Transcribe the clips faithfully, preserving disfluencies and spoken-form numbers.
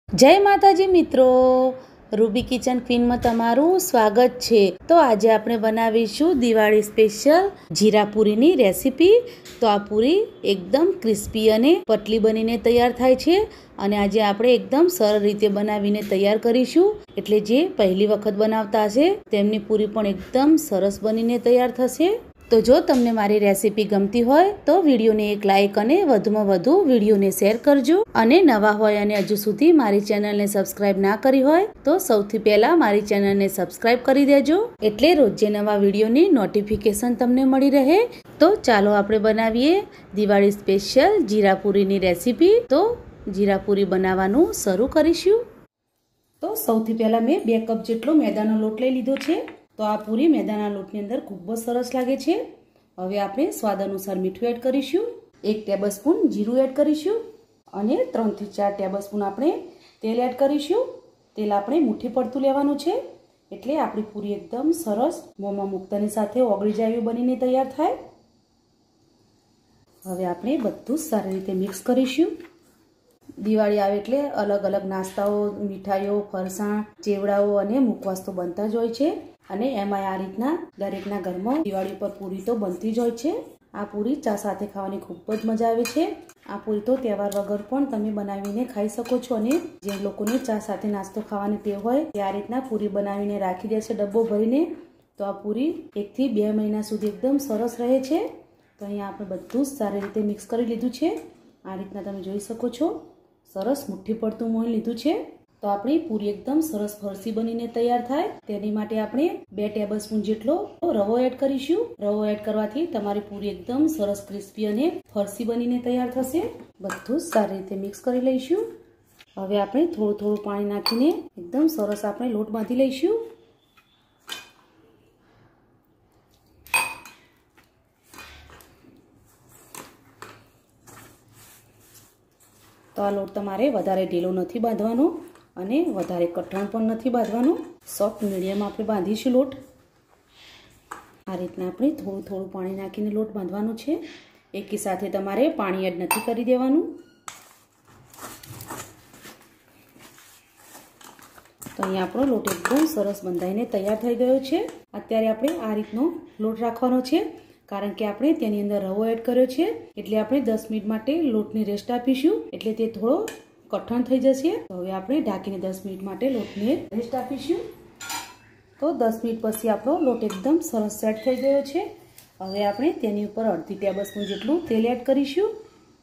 જય માતાજી મિત્રો, રૂબી કિચન ક્વીનમાં તમારું સ્વાગત છે। તો આજે આપણે બનાવીશું દિવાળી સ્પેશિયલ જીરા પૂરીની રેસીપી। તો આ પૂરી એકદમ ક્રિસ્પી અને પતલી બનીને તૈયાર થાય છે અને આજે આપણે એકદમ સરળ રીતે બનાવીને તૈયાર કરીશું, એટલે જે પહેલી વખત બનાવતા હશે તેમની પૂરી પણ એકદમ સરસ બનીને તૈયાર થશે। તો જો તમને મારી રેસીપી ગમતી હોય તો વિડીયોને એક લાઇક અને વધુમાં વધુ વિડીયોને શેર કરજો, અને નવા હોય અને હજુ સુધી મારી ચેનલને સબસ્ક્રાઇબ ના કરી હોય તો સૌથી પહેલા મારી ચેનલને સબસ્ક્રાઇબ કરી દેજો, એટલે રોજે નવા વિડીયોની નોટિફિકેશન તમને મળી રહે। તો ચાલો આપણે બનાવીએ દિવાળી સ્પેશિયલ જીરા પૂરીની રેસીપી। તો જીરા પૂરી બનાવવાનું શરૂ કરીશું। તો સૌથી પહેલા મેં બે કપ જેટલો મેદાનો લોટ લઈ લીધો છે। તો આ પૂરી મેદાના લોટની અંદર ખૂબ જ સરસ લાગે છે। હવે આપણે સ્વાદ અનુસાર મીઠું એડ કરીશું, એક ટેબલસ્પૂન જીરું એડ કરીશું અને ત્રણ થી ચાર ટેબલસ્પૂન આપણે તેલ એડ કરીશું। તેલ આપણે મુઠ્ઠી પડતું લેવાનું છે, એટલે આપણી પૂરી એકદમ સરસ મોંમાં મૂકતાની સાથે ઓગળી જાય એવી બનીને તૈયાર થાય। હવે આપણે બધું જ સારી રીતે મિક્સ કરીશું। દિવાળી આવે એટલે અલગ અલગ નાસ્તાઓ, મીઠાઈઓ, ફરસાણ, ચેવડાઓ અને મુખવાસ તો બનતા જ હોય છે, અને એમાં આ રીતના દરેકના ઘરમાં દિવાળી પર પૂરી તો બનતી જ હોય છે। આ પૂરી ચા સાથે ખાવાની ખૂબ જ મજા આવે છે। આ પૂરી તો તહેવાર વગર પણ તમે બનાવીને ખાઈ શકો છો, અને જે લોકોને ચા સાથે નાસ્તો ખાવાની ટેવ હોય તે આ રીતના પૂરી બનાવીને રાખી દેશે ડબ્બો ભરીને, તો આ પૂરી એકથી બે મહિના સુધી એકદમ સરસ રહે છે। તો અહીંયા આપણે બધું જ સારી રીતે મિક્સ કરી લીધું છે। આ રીતના તમે જોઈ શકો છો, સરસ મુઠ્ઠી પડતું મોઈ લીધું છે। તો આપણી પૂરી એકદમ સરસ ફરસી બનીને તૈયાર થાય તેની માટે આપણે બે ટેબલસ્પૂન જેટલો રવો એડ કરીશું। રવો એડ કરવાથી તમારી પૂરી એકદમ સરસ ક્રિસ્પી અને ફરસી બનીને તૈયાર થશે। બધું જ સારી રીતે મિક્સ કરી લઈશું। હવે આપણે થોડું થોડું પાણી નાખીને એકદમ સરસ આપણે લોટ બાંધી લઈશું। તો આ લોટ તમારે વધારે ઢીલો નથી બાંધવાનો અને વધારે કઠણ પણ નથી બાંધવાનું, સોફ્ટ મીડિયમ આપણે બાંધીશું લોટ। આ રીતના આપણે થોડું થોડું પાણી નાખીને લોટ બાંધવાનું છે, એકી સાથે તમારે પાણી એડ નથી કરી દેવાનું। તો અહીંયા આપણો લોટ એકદમ સરસ બંધાઈને તૈયાર થઈ ગયો છે। અત્યારે આપણે આ રીતનો લોટ રાખવાનો છે, કારણ કે આપણે તેની અંદર રવો એડ કર્યો છે, એટલે આપણે દસ મિનિટ માટે લોટની રેસ્ટ આપીશું, એટલે તે થોડો કઠણ થઈ જશે। તો હવે આપણે ઢાંકીને દસ મિનિટ માટે લોટને રેસ્ટ આપીશું। તો દસ મિનિટ પછી આપણો લોટ એકદમ સરસ સેટ થઈ ગયો છે। હવે આપણે તેની ઉપર અડધી ટેબલસ્પૂન જેટલું તેલ એડ કરીશું।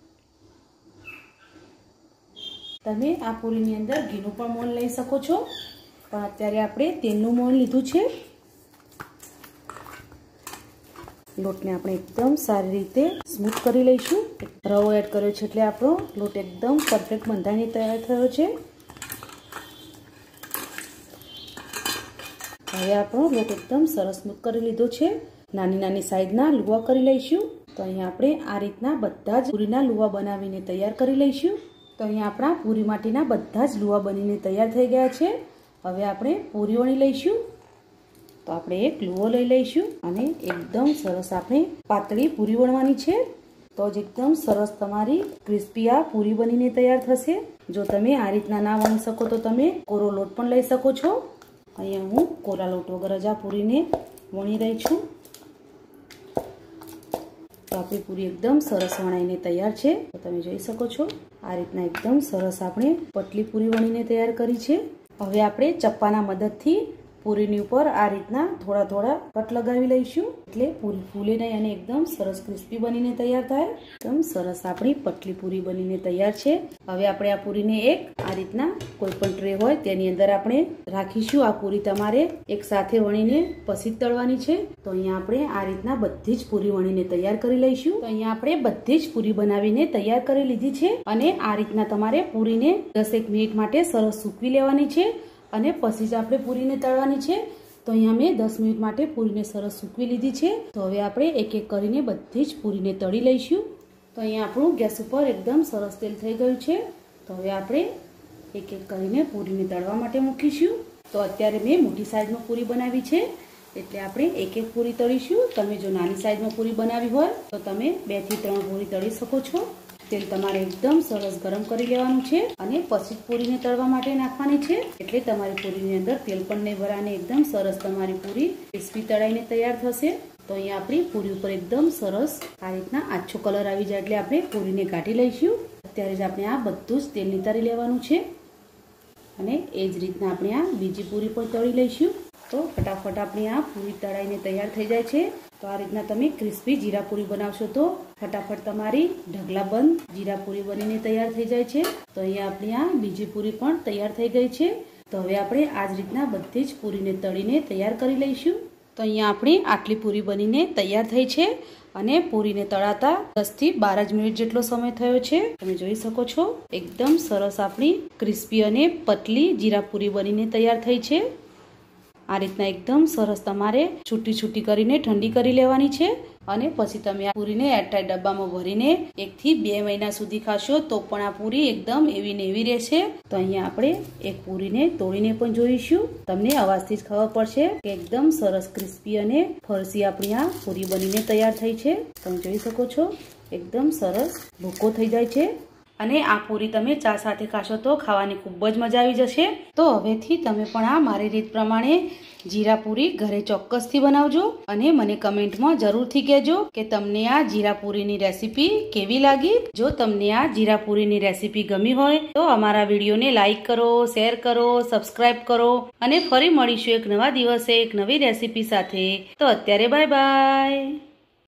તમે આ પૂરીની અંદર ઘીનું પણ મોણ લઈ શકો છો, પણ અત્યારે આપણે તેલનું મોણ લીધું છે। લોટને આપણે એકદમ સારી રીતે સ્મૂથ કરી લઈશું। રવો એડ કર્યો છે એટલે આપણો લોટ એકદમ પરફેક્ટ બંધાઈને તૈયાર થયો છે। હવે આપણો લોટ એકદમ સરસ સ્મૂથ કરી લીધો છે। નાની નાની સાઈઝના લુવા કરી લઈશું। તો અહીંયા આપણે આ રીતના બધા જ પૂરીના લુવા બનાવીને તૈયાર કરી લઈશું। તો અહીંયા આપણા પૂરી માટેના બધા જ લુવા બનીને તૈયાર થઈ ગયા છે। હવે આપણે પૂરી વણી લઈશું। તો આપણે એક લુવો લઈ લઈશું અને એકદમ સરસ આપણે પાતળી પૂરી વણવાની છે, તો જ એકદમ સરસ તમારી ક્રિસ્પી આ પૂરી બનીને તૈયાર થશે। જો તમે આ રીતના ના વણી શકો તો તમે કોરો લોટ પણ લઈ શકો છો। અહીંયા હું કોરા લોટ વગર જ આ પૂરીને વણી રહી છું। તો આપણી પૂરી એકદમ સરસ વણાઈને તૈયાર છે, તો તમે જોઈ શકો છો આ રીતના એકદમ સરસ આપણે પતલી પૂરી વણીને તૈયાર કરી છે। હવે આપણે ચપ્પાના મદદથી પૂરીની ઉપર આ રીતના થોડા થોડા કટ લગાવી લઈશું, એટલે પૂરી ફૂલે નહીં અને એકદમ સરસ ક્રિસ્પી બનીને તૈયાર થાય। એકદમ સરસ આપણી પતલી પૂરી બનીને તૈયાર છે। હવે આપણે આ પૂરીને એક આ રીતના કોઈ પણ ટ્રે હોય તેની અંદર આપણે રાખીશું। આ પૂરી તમારે એક સાથે વણીને પછી જ તળવાની છે। તો અહીંયા આપણે આ રીતના બધી જ પૂરી વણીને તૈયાર કરી લઈશું। તો અહીંયા આપણે બધી જ પૂરી બનાવીને તૈયાર કરી લીધી છે, અને આ રીતના તમારે પૂરીને દસેક મિનિટ માટે સરસ સૂકવી લેવાની છે, અને પછી જ આપણે પૂરીને તળવાની છે। તો અહીંયા મેં દસ મિનિટ માટે પૂરીને સરસ સૂકવી લીધી છે। તો હવે આપણે એક એક કરીને બધી જ પૂરીને તળી લઈશું। તો અહીંયા આપણું ગેસ ઉપર એકદમ સરસ તેલ થઈ ગયું છે। તો હવે આપણે એક એક કરીને પૂરીને તળવા માટે મૂકીશું। તો અત્યારે મેં મોટી સાઈઝમાં પૂરી બનાવી છે, એટલે આપણે એક એક પૂરી તળીશું। તમે જો નાની સાઈઝમાં પૂરી બનાવી હોય તો તમે બે થી ત્રણ પૂરી તળી શકો છો। તેલ તમારે એકદમ સરસ ગરમ કરી લેવાનું છે અને પછી પૂરીને તળવા માટે નાખવાની છે, એટલે તમારી પૂરીની અંદર તેલ પણ નહીં ભરાને એકદમ સરસ તમારી પૂરી ક્રિસ્પી તળાઈને તૈયાર થશે। તો અહીંયા આપણી પૂરી ઉપર એકદમ સરસ આ રીતના આછો કલર આવી જાય એટલે આપણે પૂરીને કાઢી લઈશું। અત્યારે જ આપણે આ બધું જ તેલ નિતારી લેવાનું છે અને એ જ રીતના આપણે આ બીજી પૂરી પણ તળી લઈશું। તો ફટાફટ આપણી આ પૂરી તળાઈને તૈયાર થઈ જાય છે। તો આ રીતના તમે ક્રિસ્પી જીરા પૂરી બનાવશો તો ફટાફટ તમારી ઢગલા બંધ જીરા પૂરી બનીને તૈયાર થઈ જાય છે। તો અહીંયા આપણી આ બીજી પૂરી પણ તૈયાર થઈ ગઈ છે। તો હવે આપણે આ જ રીતના બધી જ પૂરીને તળીને તૈયાર કરી લઈશું। તો અહીંયા આપણી આટલી પૂરી બનીને તૈયાર થઈ છે અને પૂરીને તળાતા દસ થી બાર જ મિનિટ જેટલો સમય થયો છે। તમે જોઈ શકો છો એકદમ સરસ આપણી ક્રિસ્પી અને પતલી જીરા પૂરી બનીને તૈયાર થઈ છે। આ રીતના એકદમ સરસ તમારે છૂટી છૂટી કરીને ઠંડી કરી લેવાની છે અને પછી તમે આ પૂરીને એરટાઈટ ડબ્બામાં ભરીને એક થી બે મહિના સુધી ખાશો તો પણ આ પૂરી એકદમ એવી ને એવી રહેશે। તો અહીંયા આપણે એક પૂરીને તોડીને પણ જોઈશું, તમને અવાજથી જ ખબર પડશે કે એકદમ સરસ ક્રિસ્પી અને ફરસી આપણી આ પૂરી બનીને તૈયાર થઈ છે। તમે જોઈ શકો છો એકદમ સરસ ભૂકો થઈ જાય છે અને આ પૂરી તમે ચા સાથે ખાશો તો ખાવાની ખૂબ જ મજા આવી જશે। તો હવેથી તમે પણ આ મારી રીત પ્રમાણે જીરા પૂરી ઘરે ચોક્કસથી બનાવજો અને મને કમેન્ટમાં જરૂરથી કહેજો કે તમને આ જીરા પૂરીની રેસીપી કેવી લાગી। જો તમને આ જીરા પૂરીની રેસીપી ગમી હોય તો અમારા વિડીયોને લાઈક કરો, શેર કરો, સબસ્ક્રાઈબ કરો અને ફરી મળીશું એક નવા દિવસે એક નવી રેસીપી સાથે। તો અત્યારે બાય બાય।